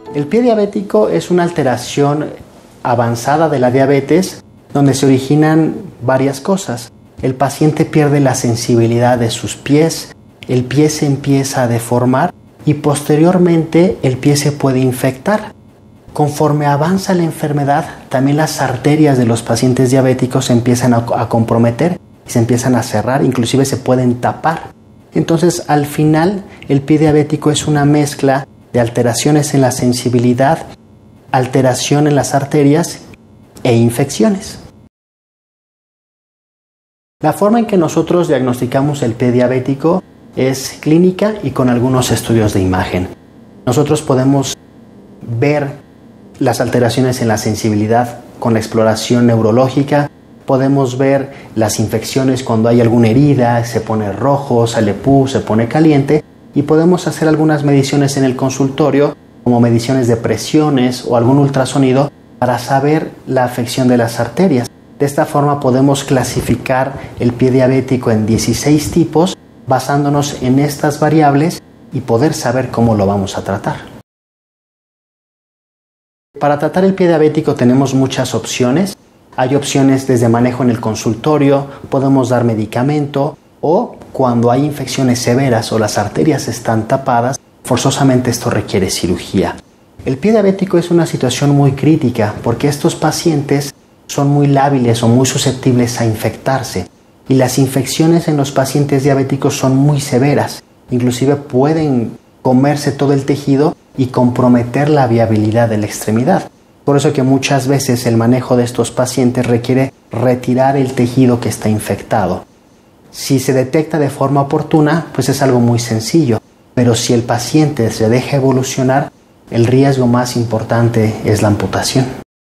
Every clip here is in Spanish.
El pie diabético es una alteración avanzada de la diabetes donde se originan varias cosas. El paciente pierde la sensibilidad de sus pies, el pie se empieza a deformar y posteriormente el pie se puede infectar. Conforme avanza la enfermedad, también las arterias de los pacientes diabéticos se empiezan a comprometer y se empiezan a cerrar, inclusive se pueden tapar. Entonces, al final, el pie diabético es una mezcla de alteraciones en la sensibilidad, alteración en las arterias e infecciones. La forma en que nosotros diagnosticamos el pie diabético es clínica y con algunos estudios de imagen. Nosotros podemos ver las alteraciones en la sensibilidad con la exploración neurológica, podemos ver las infecciones cuando hay alguna herida, se pone rojo, sale pus, se pone caliente, y podemos hacer algunas mediciones en el consultorio, como mediciones de presiones o algún ultrasonido, para saber la afección de las arterias. De esta forma podemos clasificar el pie diabético en 16 tipos, basándonos en estas variables y poder saber cómo lo vamos a tratar. Para tratar el pie diabético tenemos muchas opciones. Hay opciones desde manejo en el consultorio, podemos dar medicamento o cuando hay infecciones severas o las arterias están tapadas, forzosamente esto requiere cirugía. El pie diabético es una situación muy crítica porque estos pacientes son muy lábiles o muy susceptibles a infectarse y las infecciones en los pacientes diabéticos son muy severas, inclusive pueden comerse todo el tejido y comprometer la viabilidad de la extremidad. Por eso que muchas veces el manejo de estos pacientes requiere retirar el tejido que está infectado. Si se detecta de forma oportuna, pues es algo muy sencillo, pero si el paciente se deja evolucionar, el riesgo más importante es la amputación.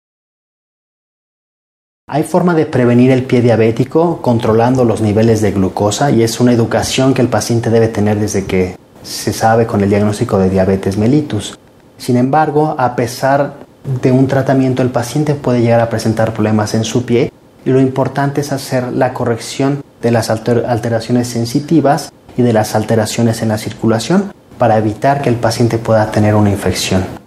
Hay forma de prevenir el pie diabético controlando los niveles de glucosa y es una educación que el paciente debe tener desde que se sabe con el diagnóstico de diabetes mellitus. Sin embargo, a pesar de un tratamiento, el paciente puede llegar a presentar problemas en su pie y lo importante es hacer la corrección de las alteraciones sensitivas y de las alteraciones en la circulación para evitar que el paciente pueda tener una infección.